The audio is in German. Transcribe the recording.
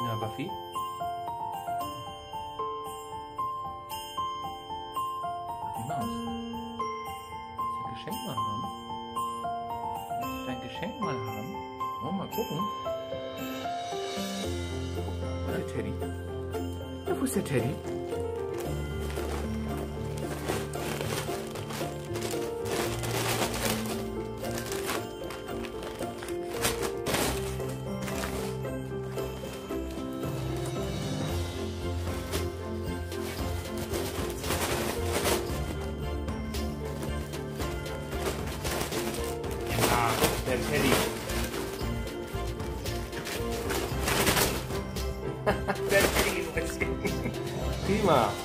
Na, Buffy? Die Maus. Willst du ein Geschenk mal haben? Willst du dein Geschenk mal haben? Wollen wir mal gucken? Wo ist der Teddy? Ja, wo ist der Teddy? Ja, der Teddy. Der Teddy. Prima.